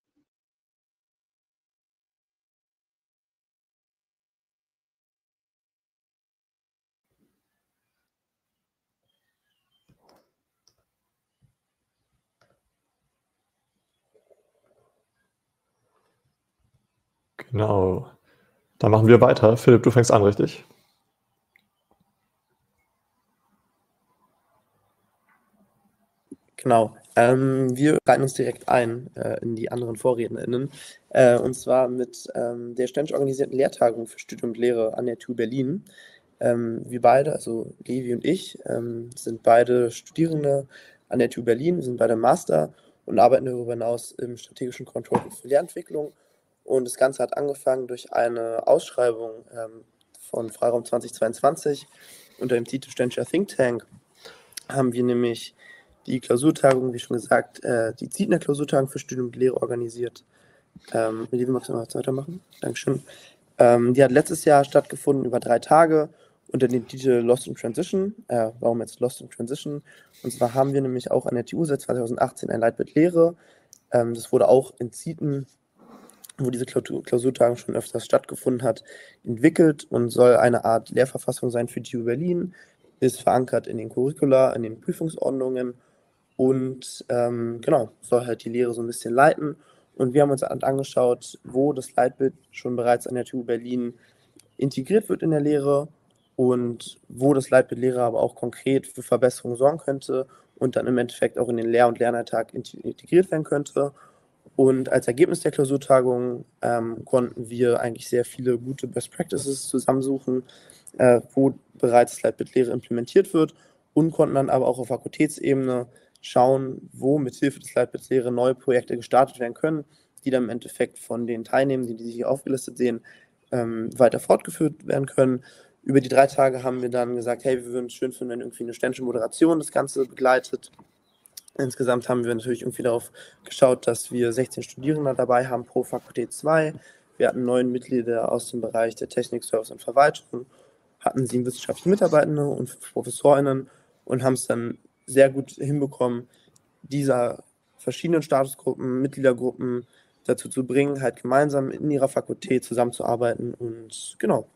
Genau. Dann machen wir weiter. Philipp, du fängst an, richtig? Genau. Ähm, wir reiten uns direkt ein äh, in die anderen VorrednerInnen. Äh, und zwar mit ähm, der ständig organisierten Lehrtagung für Studium und Lehre an der T U Berlin. Ähm, wir beide, also Levi und ich, ähm, sind beide Studierende an der T U Berlin, wir sind beide Master und arbeiten darüber hinaus im strategischen Controlling für Lehrentwicklung. Und das Ganze hat angefangen durch eine Ausschreibung ähm, von Freiraum zweitausendzweiundzwanzig unter dem Titel Ständiger Think Tank. Haben wir nämlich die Klausurtagung, wie schon gesagt, äh, die Zietner Klausurtagung für Studium und Lehre organisiert. Ähm, Levi, magst du noch was weitermachen? Dankeschön. Ähm, die hat letztes Jahr stattgefunden über drei Tage unter dem Titel Lost in Transition. Äh, warum jetzt Lost in Transition? Und zwar haben wir nämlich auch an der T U seit zweitausendachtzehn ein Leitbild Lehre. Ähm, das wurde auch in Zieten, wo diese Klausurtagung schon öfters stattgefunden hat, entwickelt und soll eine Art Lehrverfassung sein für die T U Berlin, ist verankert in den Curricula, in den Prüfungsordnungen und ähm, genau, soll halt die Lehre so ein bisschen leiten. Und wir haben uns angeschaut, wo das Leitbild schon bereits an der T U Berlin integriert wird in der Lehre und wo das Leitbild Lehre aber auch konkret für Verbesserungen sorgen könnte und dann im Endeffekt auch in den Lehr- und Lernalltag integriert werden könnte. Und als Ergebnis der Klausurtagung ähm, konnten wir eigentlich sehr viele gute Best Practices zusammensuchen, äh, wo bereits Slide-Bit-Lehre implementiert wird, und konnten dann aber auch auf Fakultätsebene schauen, wo mit Hilfe der Slide-Bit-Lehre neue Projekte gestartet werden können, die dann im Endeffekt von den Teilnehmenden, die sich hier aufgelistet sehen, ähm, weiter fortgeführt werden können. Über die drei Tage haben wir dann gesagt, hey, wir würden es schön finden, wenn irgendwie eine ständische Moderation das Ganze begleitet. Insgesamt haben wir natürlich irgendwie darauf geschaut, dass wir sechzehn Studierende dabei haben pro Fakultät zwei. Wir hatten neun Mitglieder aus dem Bereich der Technik, Service und Verwaltung, hatten sieben wissenschaftliche Mitarbeitende und fünf ProfessorInnen und haben es dann sehr gut hinbekommen, dieser verschiedenen Statusgruppen, Mitgliedergruppen dazu zu bringen, halt gemeinsam in ihrer Fakultät zusammenzuarbeiten. Und genau.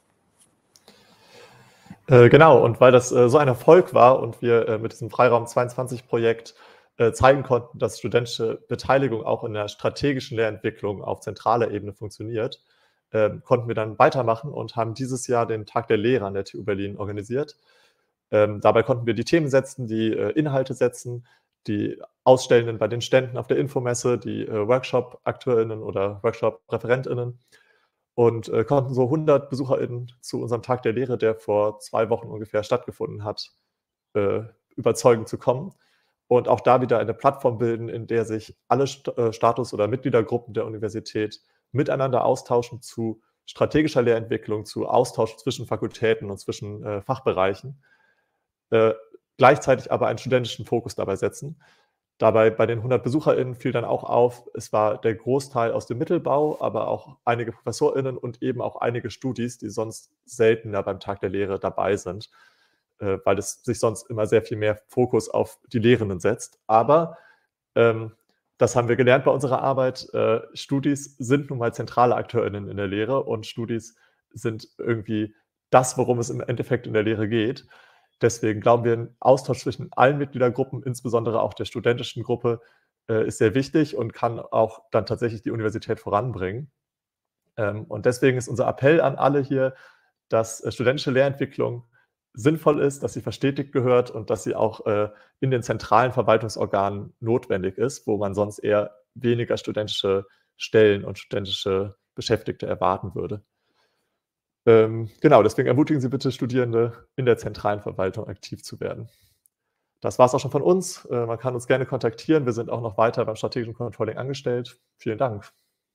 Äh, genau, und weil das äh, so ein Erfolg war und wir äh, mit diesem Freiraum zweiundzwanzig-Projekt äh, zeigen konnten, dass studentische Beteiligung auch in der strategischen Lehrentwicklung auf zentraler Ebene funktioniert, äh, konnten wir dann weitermachen und haben dieses Jahr den Tag der Lehre an der T U Berlin organisiert. Ähm, dabei konnten wir die Themen setzen, die äh, Inhalte setzen, die Ausstellenden bei den Ständen auf der Infomesse, die äh, Workshop-AkteurInnen oder Workshop-ReferentInnen, und äh, konnten so hundert BesucherInnen zu unserem Tag der Lehre, der vor zwei Wochen ungefähr stattgefunden hat, äh, überzeugen zu kommen. Und auch da wieder eine Plattform bilden, in der sich alle St äh, Status- oder Mitgliedergruppen der Universität miteinander austauschen zu strategischer Lehrentwicklung, zu Austausch zwischen Fakultäten und zwischen äh, Fachbereichen, äh, gleichzeitig aber einen studentischen Fokus dabei setzen. Dabei bei den hundert BesucherInnen fiel dann auch auf, es war der Großteil aus dem Mittelbau, aber auch einige ProfessorInnen und eben auch einige Studis, die sonst seltener beim Tag der Lehre dabei sind, äh, weil es sich sonst immer sehr viel mehr Fokus auf die Lehrenden setzt. Aber ähm, das haben wir gelernt bei unserer Arbeit. Äh, Studis sind nun mal zentrale AkteurInnen in der Lehre und Studis sind irgendwie das, worum es im Endeffekt in der Lehre geht. Deswegen glauben wir, ein Austausch zwischen allen Mitgliedergruppen, insbesondere auch der studentischen Gruppe, äh, ist sehr wichtig und kann auch dann tatsächlich die Universität voranbringen. Ähm, und deswegen ist unser Appell an alle hier, dass äh, studentische Lehrentwicklung sinnvoll ist, dass sie verstetigt gehört und dass sie auch äh, in den zentralen Verwaltungsorganen notwendig ist, wo man sonst eher weniger studentische Stellen und studentische Beschäftigte erwarten würde. Ähm, genau, deswegen ermutigen Sie bitte Studierende, in der zentralen Verwaltung aktiv zu werden. Das war es auch schon von uns. Äh, man kann uns gerne kontaktieren. Wir sind auch noch weiter beim strategischen Controlling angestellt. Vielen Dank.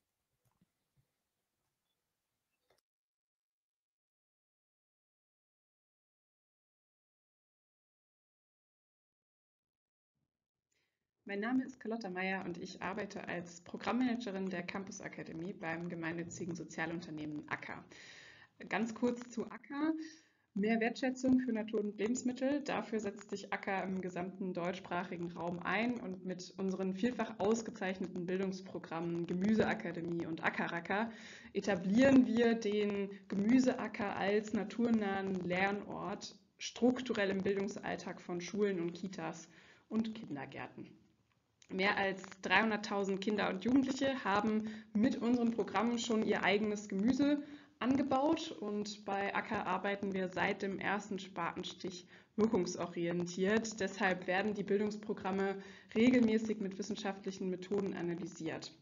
Mein Name ist Carlotta Meyer und ich arbeite als Programmmanagerin der Campus Akademie beim gemeinnützigen Sozialunternehmen Acker. Ganz kurz zu Acker. Mehr Wertschätzung für Natur und Lebensmittel. Dafür setzt sich Acker im gesamten deutschsprachigen Raum ein und mit unseren vielfach ausgezeichneten Bildungsprogrammen Gemüseakademie und Ackerracker etablieren wir den Gemüseacker als naturnahen Lernort strukturell im Bildungsalltag von Schulen und Kitas und Kindergärten. Mehr als dreihunderttausend Kinder und Jugendliche haben mit unseren Programmen schon ihr eigenes Gemüse angebaut und bei Acker arbeiten wir seit dem ersten Spatenstich wirkungsorientiert. Deshalb werden die Bildungsprogramme regelmäßig mit wissenschaftlichen Methoden analysiert.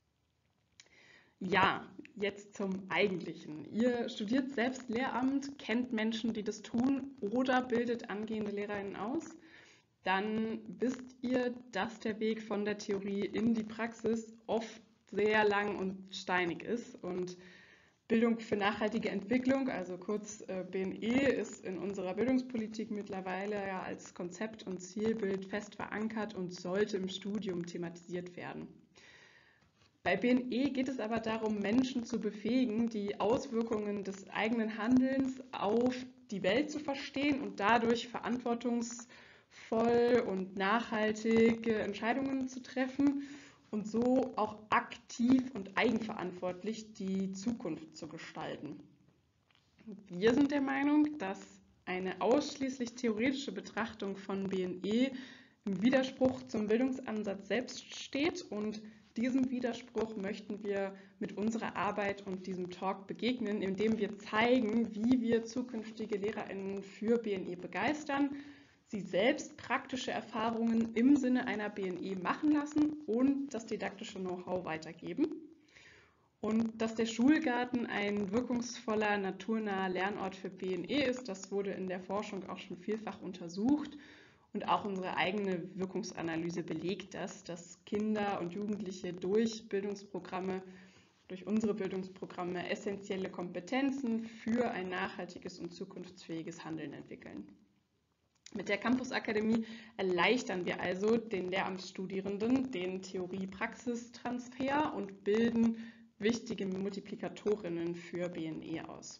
Ja, jetzt zum Eigentlichen. Ihr studiert selbst Lehramt, kennt Menschen, die das tun oder bildet angehende LehrerInnen aus. Dann wisst ihr, dass der Weg von der Theorie in die Praxis oft sehr lang und steinig ist und Bildung für nachhaltige Entwicklung, also kurz äh, B N E, ist in unserer Bildungspolitik mittlerweile ja als Konzept und Zielbild fest verankert und sollte im Studium thematisiert werden. Bei B N E geht es aber darum, Menschen zu befähigen, die Auswirkungen des eigenen Handelns auf die Welt zu verstehen und dadurch verantwortungsvoll und nachhaltige Entscheidungen zu treffen und so auch aktiv und eigenverantwortlich die Zukunft zu gestalten. Wir sind der Meinung, dass eine ausschließlich theoretische Betrachtung von B N E im Widerspruch zum Bildungsansatz selbst steht und diesem Widerspruch möchten wir mit unserer Arbeit und diesem Talk begegnen, indem wir zeigen, wie wir zukünftige LehrerInnen für B N E begeistern, sie selbst praktische Erfahrungen im Sinne einer B N E machen lassen und das didaktische Know-how weitergeben. Und dass der Schulgarten ein wirkungsvoller, naturnaher Lernort für B N E ist, das wurde in der Forschung auch schon vielfach untersucht. Und auch unsere eigene Wirkungsanalyse belegt das, dass Kinder und Jugendliche durch Bildungsprogramme, durch unsere Bildungsprogramme essentielle Kompetenzen für ein nachhaltiges und zukunftsfähiges Handeln entwickeln. Mit der Campus-Akademie erleichtern wir also den Lehramtsstudierenden den Theorie-Praxistransfer und bilden wichtige Multiplikatorinnen für B N E aus.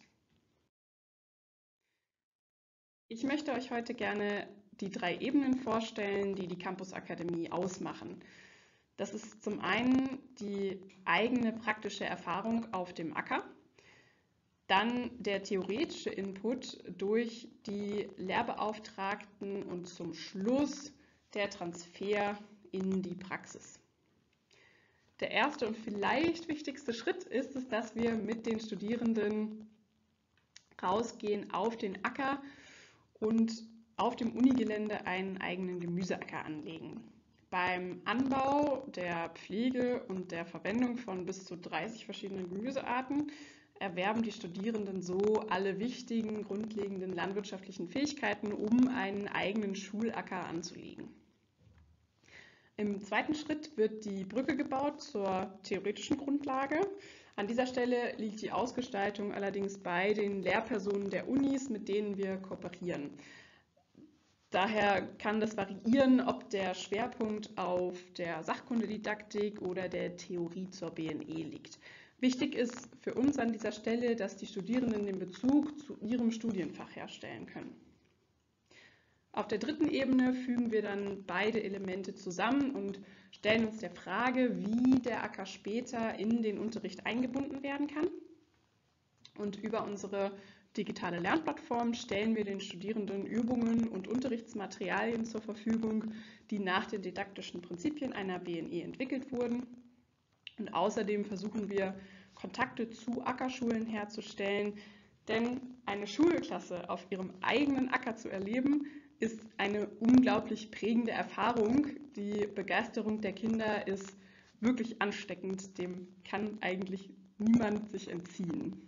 Ich möchte euch heute gerne die drei Ebenen vorstellen, die die Campus-Akademie ausmachen. Das ist zum einen die eigene praktische Erfahrung auf dem Acker, dann der theoretische Input durch die Lehrbeauftragten und zum Schluss der Transfer in die Praxis. Der erste und vielleicht wichtigste Schritt ist es, dass wir mit den Studierenden rausgehen auf den Acker und auf dem Unigelände einen eigenen Gemüseacker anlegen. Beim Anbau, der Pflege und der Verwendung von bis zu dreißig verschiedenen Gemüsearten erwerben die Studierenden so alle wichtigen, grundlegenden landwirtschaftlichen Fähigkeiten, um einen eigenen Schulacker anzulegen. Im zweiten Schritt wird die Brücke gebaut zur theoretischen Grundlage. An dieser Stelle liegt die Ausgestaltung allerdings bei den Lehrpersonen der Unis, mit denen wir kooperieren. Daher kann das variieren, ob der Schwerpunkt auf der Sachkundedidaktik oder der Theorie zur B N E liegt. Wichtig ist für uns an dieser Stelle, dass die Studierenden den Bezug zu ihrem Studienfach herstellen können. Auf der dritten Ebene fügen wir dann beide Elemente zusammen und stellen uns der Frage, wie der Acker später in den Unterricht eingebunden werden kann. Und über unsere digitale Lernplattform stellen wir den Studierenden Übungen und Unterrichtsmaterialien zur Verfügung, die nach den didaktischen Prinzipien einer B N E entwickelt wurden. Und außerdem versuchen wir, Kontakte zu Ackerschulen herzustellen, denn eine Schulklasse auf ihrem eigenen Acker zu erleben, ist eine unglaublich prägende Erfahrung. Die Begeisterung der Kinder ist wirklich ansteckend, dem kann eigentlich niemand sich entziehen.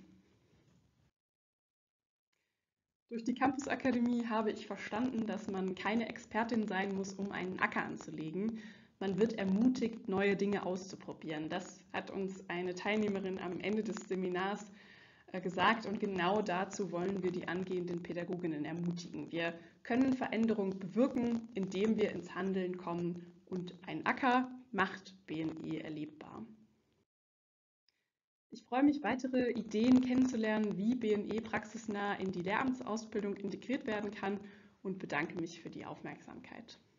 Durch die Campus-Akademie habe ich verstanden, dass man keine Expertin sein muss, um einen Acker anzulegen. Man wird ermutigt, neue Dinge auszuprobieren. Das hat uns eine Teilnehmerin am Ende des Seminars gesagt und genau dazu wollen wir die angehenden Pädagoginnen ermutigen. Wir können Veränderung bewirken, indem wir ins Handeln kommen und ein Acker macht B N E erlebbar. Ich freue mich, weitere Ideen kennenzulernen, wie B N E praxisnah in die Lehramtsausbildung integriert werden kann und bedanke mich für die Aufmerksamkeit.